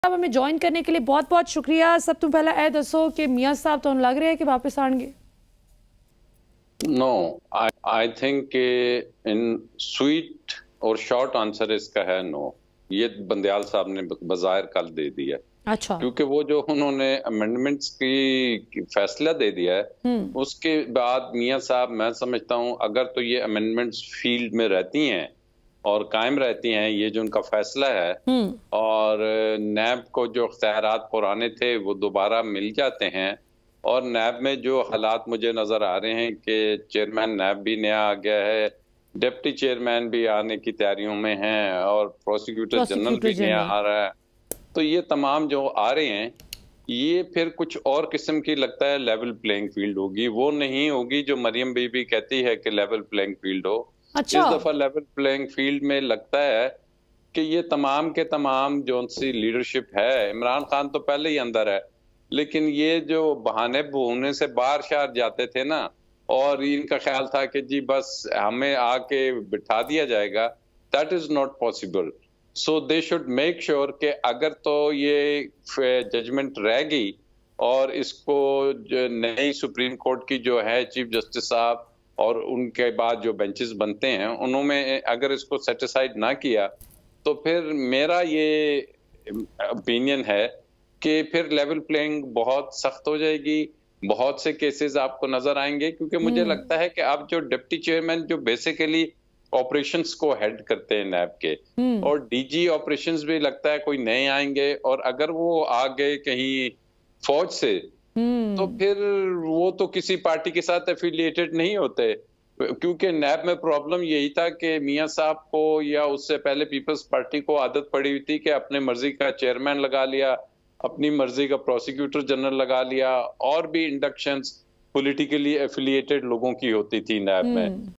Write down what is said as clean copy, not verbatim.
साहब हमें ज्वाइन करने के लिए बहुत बहुत शुक्रिया। सब तो पहला ए दसो कि मियां साहब तो लग रहे हैं कि वापस आएंगे। No, I think in sweet और शॉर्ट आंसर इसका है नो। ये बंदयाल साहब ने बजाहिर कल दे दिया, अच्छा। क्योंकि वो जो उन्होंने अमेंडमेंट्स की फैसला दे दिया है उसके बाद मियां साहब, मैं समझता हूं अगर तो ये अमेंडमेंट्स फील्ड में रहती हैं और कायम रहती हैं, ये जो उनका फैसला है, और नैब को जो इख्तियारात पुराने थे वो दोबारा मिल जाते हैं, और नैब में जो हालात मुझे नजर आ रहे हैं कि चेयरमैन नैब भी नया आ गया है, डिप्टी चेयरमैन भी आने की तैयारियों में हैं, और प्रोसिक्यूटर जनरल भी नया आ रहा है, तो ये तमाम जो आ रहे हैं ये फिर कुछ और किस्म की लगता है लेवल प्लेइंग फील्ड होगी। वो नहीं होगी जो मरियम बीबी कहती है कि लेवल प्लेइंग फील्ड हो। अच्छा। इस दफा लेवल प्लेइंग फील्ड में लगता है कि ये तमाम के तमाम जो सी लीडरशिप है, इमरान खान तो पहले ही अंदर है, लेकिन ये जो बहाने भूने से बाहर शार जाते थे ना, और इनका ख्याल था कि जी बस हमें आके बिठा दिया जाएगा, that is not possible. So they should make sure कि अगर तो ये जजमेंट रह गई और इसको जो नई सुप्रीम कोर्ट की जो है चीफ जस्टिस साहब और उनके बाद जो बेंचेस बनते हैं उन्होंने अगर इसको सेटिसाइड ना किया, तो फिर मेरा ये ओपिनियन है कि फिर लेवल प्लेइंग बहुत सख्त हो जाएगी। बहुत से केसेस आपको नजर आएंगे, क्योंकि मुझे लगता है कि अब जो डिप्टी चेयरमैन जो बेसिकली ऑपरेशंस को हेड करते हैं नैब के, और डीजी ऑपरेशंस भी लगता है कोई नए आएंगे, और अगर वो आ गए कहीं फौज से तो फिर वो तो किसी पार्टी के साथ एफिलिएटेड नहीं होते, क्योंकि नैब में प्रॉब्लम यही था कि मियां साहब को या उससे पहले पीपल्स पार्टी को आदत पड़ी हुई थी कि अपने मर्जी का चेयरमैन लगा लिया, अपनी मर्जी का प्रोसिक्यूटर जनरल लगा लिया, और भी इंडक्शंस पॉलिटिकली एफिलिएटेड लोगों की होती थी नैब में।